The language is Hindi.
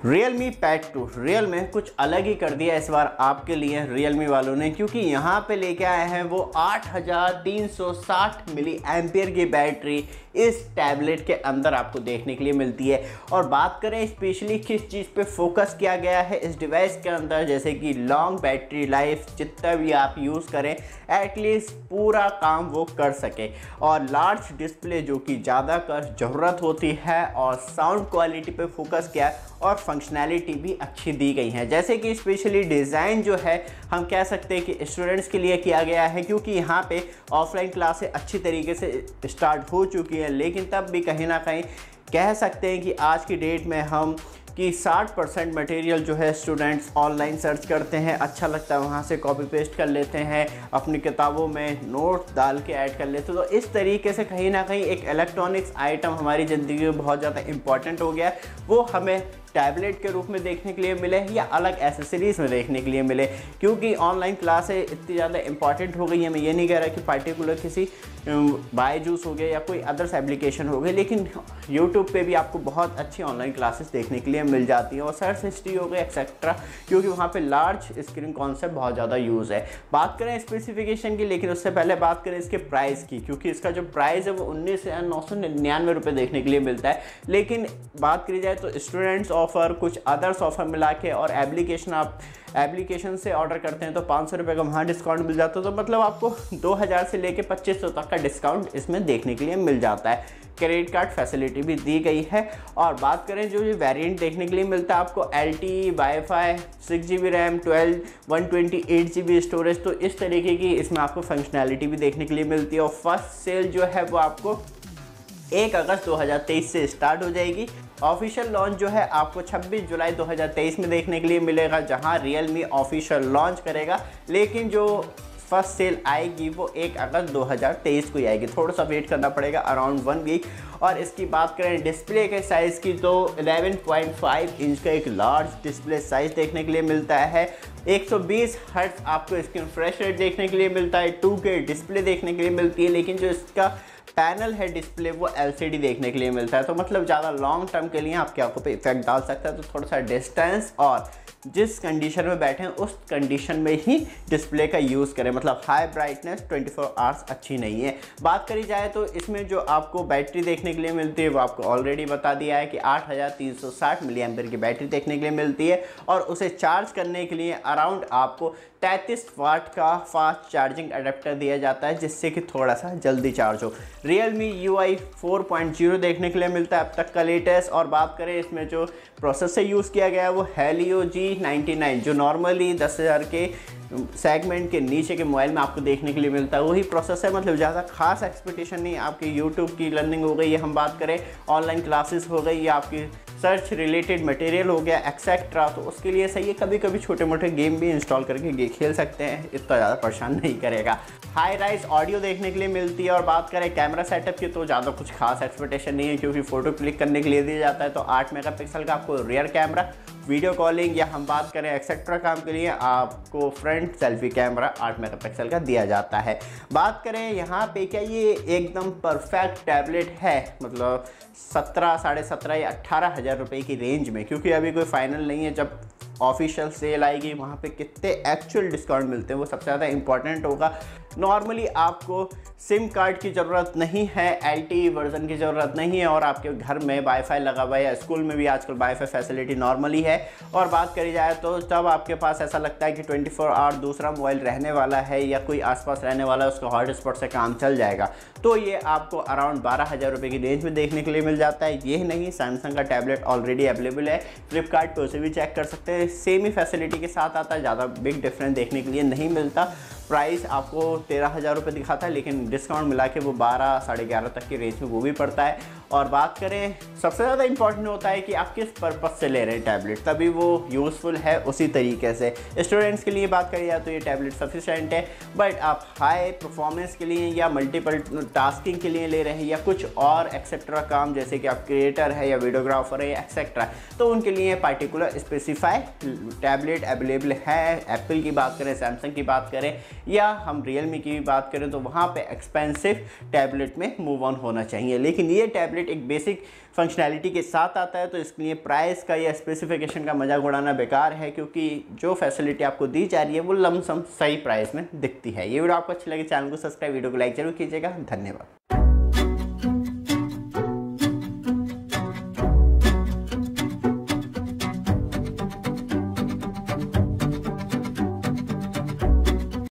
Realme Pad 2 रियल में कुछ अलग ही कर दिया इस बार आपके लिए Realme वालों ने, क्योंकि यहाँ पे लेके आए हैं वो 8360 मिली एम्पियर की बैटरी इस टैबलेट के अंदर आपको देखने के लिए मिलती है। और बात करें स्पेशली किस चीज़ पे फोकस किया गया है इस डिवाइस के अंदर, जैसे कि लॉन्ग बैटरी लाइफ, जितना भी आप यूज़ करें एटलीस्ट पूरा काम वो कर सके, और लार्ज डिस्प्ले जो कि ज़्यादा कर ज़रूरत होती है, और साउंड क्वालिटी पे फोकस किया है और फंक्शनैलिटी भी अच्छी दी गई है। जैसे कि स्पेशली डिज़ाइन जो है हम कह सकते हैं कि स्टूडेंट्स के लिए किया गया है, क्योंकि यहाँ पे ऑफलाइन क्लासें अच्छी तरीके से स्टार्ट हो चुकी है, लेकिन तब भी कहीं ना कहीं कह सकते हैं कि आज की डेट में हम कि 60% मटेरियल जो है स्टूडेंट्स ऑनलाइन सर्च करते हैं, अच्छा लगता है वहाँ से कॉपी पेस्ट कर लेते हैं, अपनी किताबों में नोट डाल के ऐड कर लेते हैं। तो इस तरीके से कहीं ना कहीं एक इलेक्ट्रॉनिक्स आइटम हमारी ज़िंदगी में बहुत ज़्यादा इंपॉर्टेंट हो गया है, वो हमें टैबलेट के रूप में देखने के लिए मिले या अलग एसेसरीज़ में देखने के लिए मिले। क्योंकि ऑनलाइन क्लासें इतनी ज़्यादा इंपॉर्टेंट हो गई है, मैं ये नहीं कह रहा कि पार्टिकुलर किसी बायजूस हो गया या कोई अदर्स एप्लीकेशन हो गए, लेकिन यूट्यूब पे भी आपको बहुत अच्छी ऑनलाइन क्लासेस देखने के लिए मिल जाती हैं, और सर्च हिस्ट्री हो गई एक्सेट्रा, क्योंकि वहाँ पे लार्ज स्क्रीन कॉन्सेप्ट बहुत ज़्यादा यूज़ है। बात करें स्पेसिफिकेशन की, लेकिन उससे पहले बात करें इसके प्राइस की, क्योंकि इसका जो प्राइस है वो 19,999 रुपये देखने के लिए मिलता है। लेकिन बात करी जाए तो स्टूडेंट्स ऑफ़र, कुछ अदर्स ऑफ़र मिला के, और एप्लीकेशन से ऑर्डर करते हैं तो 500 रुपये का वहाँ डिस्काउंट मिल जाता है, तो मतलब आपको 2000 से लेके 2500 तक का डिस्काउंट इसमें देखने के लिए मिल जाता है। क्रेडिट कार्ड फैसिलिटी भी दी गई है। और बात करें जो ये वेरिएंट देखने के लिए मिलता है आपको LTE, wifi, 6GB RAM, 128GB storage, तो इस तरीके की इसमें आपको फंक्शनैलिटी भी देखने के लिए मिलती है। और फर्स्ट सेल जो है वो आपको 1 अगस्त 2023 से स्टार्ट हो जाएगी। ऑफिशियल लॉन्च जो है आपको 26 जुलाई 2023 में देखने के लिए मिलेगा, जहां Realme ऑफिशियल लॉन्च करेगा, लेकिन जो फर्स्ट सेल आएगी वो 1 अगस्त 2023 को ही आएगी। थोड़ा सा वेट करना पड़ेगा, अराउंड 1 वीक। और इसकी बात करें डिस्प्ले के साइज़ की, तो 11.5 इंच का एक लार्ज डिस्प्ले साइज़ देखने के लिए मिलता है। 120 हर्ट्ज आपको स्क्रीन रिफ्रेश रेट देखने के लिए मिलता है, 2K डिस्प्ले देखने के लिए मिलती है, लेकिन जो इसका पैनल है डिस्प्ले वो LCD देखने के लिए मिलता है, तो मतलब ज़्यादा लॉन्ग टर्म के लिए आपकी आंखों पे इफेक्ट डाल सकता है। तो थोड़ा सा डिस्टेंस और जिस कंडीशन में बैठे हैं उस कंडीशन में ही डिस्प्ले का यूज़ करें, मतलब हाई ब्राइटनेस 24 आवर्स अच्छी नहीं है। बात करी जाए तो इसमें जो आपको बैटरी देखने के लिए मिलती है वो आपको ऑलरेडी बता दिया है कि 8360 मिली एम्पियर की बैटरी देखने के लिए मिलती है, और उसे चार्ज करने के लिए अराउंड आपको 33 वाट का फास्ट चार्जिंग अडेप्टर दिया जाता है, जिससे कि थोड़ा सा जल्दी चार्ज हो। Realme UI 4.0 देखने के लिए मिलता है अब तक का लेटेस्ट। और बात करें इसमें जो प्रोसेसर यूज़ किया गया है वो Helio G99, जो नॉर्मली 10,000 के सेगमेंट के नीचे के मोबाइल में आपको देखने के लिए मिलता है, वही प्रोसेसर। मतलब ज़्यादा खास एक्सपेक्टेशन नहीं, आपकी यूट्यूब की लर्निंग हो गई, या हम बात करें ऑनलाइन क्लासेस हो गई, या आपकी सर्च रिलेटेड मटेरियल हो गया एक्सेट्रा, तो उसके लिए सही है। कभी कभी छोटे मोटे गेम भी इंस्टॉल करके खेल सकते हैं, इतना ज़्यादा परेशान नहीं करेगा। हाई राइज ऑडियो देखने के लिए मिलती है। और बात करें कैमरा सेटअप की, तो ज़्यादा कुछ खास एक्सपेक्टेशन नहीं है, क्योंकि फ़ोटो क्लिक करने के लिए दिया जाता है। तो 8 मेगापिक्सल का आपको रियर कैमरा, वीडियो कॉलिंग या हम बात करें एक्सेट्रा काम के लिए आपको फ्रंट सेल्फी कैमरा 8 मेगापिक्सल का दिया जाता है। बात करें यहाँ पे क्या ये एकदम परफेक्ट टैबलेट है, मतलब 17, 17.5 या 18,000 रुपये की रेंज में, क्योंकि अभी कोई फाइनल नहीं है। जब ऑफिशियल सेल आएगी वहाँ पे कितने एक्चुअल डिस्काउंट मिलते हैं वो सबसे ज़्यादा इंपॉर्टेंट होगा। नॉर्मली आपको सिम कार्ड की ज़रूरत नहीं है, LTE वर्जन की ज़रूरत नहीं है, और आपके घर में वाईफाई लगा हुआ है, या स्कूल में भी आजकल वाईफाई फैसिलिटी नॉर्मली है। और बात करी जाए तो तब आपके पास ऐसा लगता है कि 24 आवर दूसरा मोबाइल रहने वाला है, या कोई आसपास रहने वाला है, उसका हॉटस्पॉट से काम चल जाएगा, तो ये आपको अराउंड 12,000 रुपये की रेंज में देखने के लिए मिल जाता है। ये नहीं, सैमसंग का टैबलेट ऑलरेडी अवेलेबल है, फ्लिपकार्ट पर उसे भी चेक कर सकते हैं, सेम ही फैसिलिटी के साथ आता है, ज़्यादा बिग डिफरेंस देखने के लिए नहीं मिलता। प्राइस आपको 13,000 रुपये दिखाता है, लेकिन डिस्काउंट मिला के वो 12, 11.5 तक की रेंज में वो भी पड़ता है। और बात करें सबसे ज़्यादा इंपॉर्टेंट होता है कि आप किस पर्पज़ से ले रहे हैं टैबलेट, तभी वो यूज़फुल है उसी तरीके से। स्टूडेंट्स के लिए बात करी जाए तो ये टैबलेट सफिशेंट है, बट आप हाई परफॉर्मेंस के लिए या मल्टीपल टास्किंग के लिए ले रहे हैं, या कुछ और एक्सेट्रा काम, जैसे कि आप क्रिएटर है या वीडियोग्राफर है या एक्सेट्रा, तो उनके लिए पार्टिकुलर स्पेसिफाई टैबलेट अवेलेबल है। एप्पल की बात करें, सैमसंग की बात करें, या हम Realme की भी बात करें तो वहाँ पे एक्सपेंसिव टैबलेट में मूव ऑन होना चाहिए। लेकिन ये टैबलेट एक बेसिक फंक्शनैलिटी के साथ आता है, तो इसके लिए प्राइस का या स्पेसिफिकेशन का मजाक उड़ाना बेकार है, क्योंकि जो फैसिलिटी आपको दी जा रही है वो लमसम सही प्राइस में दिखती है। ये वीडियो आपको अच्छी लगे चैनल को सब्सक्राइब, वीडियो को लाइक जरूर कीजिएगा। धन्यवाद।